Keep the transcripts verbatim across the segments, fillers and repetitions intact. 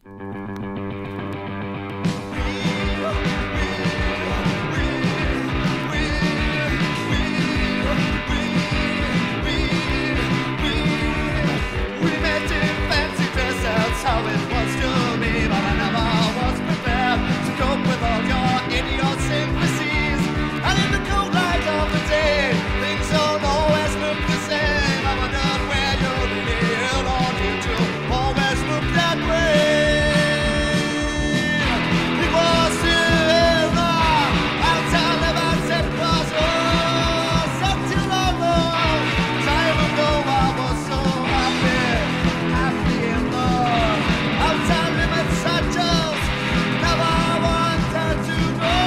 How it was to me, but I never was prepared to cope with all your idiosyncrasies. And in the cold light of the day, things don't always look the same. I wondered where you really held on to, always look that way. It was in the outside of our set was oh, such too long, long time ago. I was so happy, happy in love. Outside limits such as never wanted to go.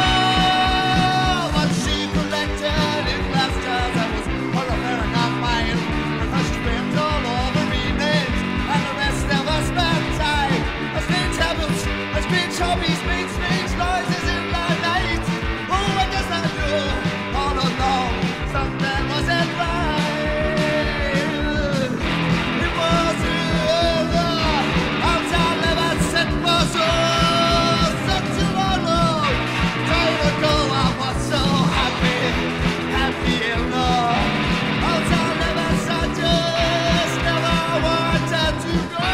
But she collected in glass jars that was her affair and not mine. And her she spent all over evenings, and the rest never spent time. A strange habits, a strange hobbies, made strange noises in the night. Oh, what does that do? All along, something wasn't right. It was in the outside limits, it was oh, such a long time ago. I was so happy, happy in love. Outside limits, I just never wanted to go.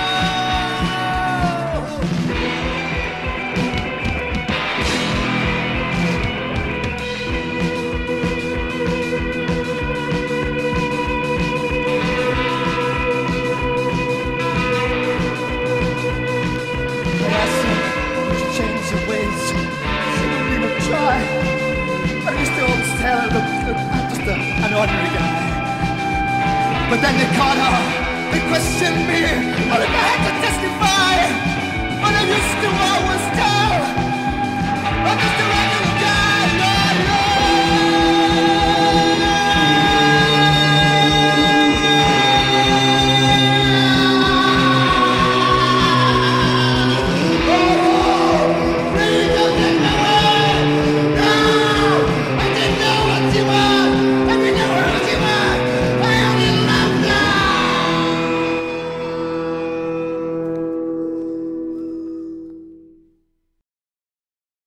I asked her to change her ways. She wouldn't even try. I used to always tell her, look, look, I'm just a, an ordinary guy. But then they caught her, they questioned me, but if I had to testify, but I used to always tell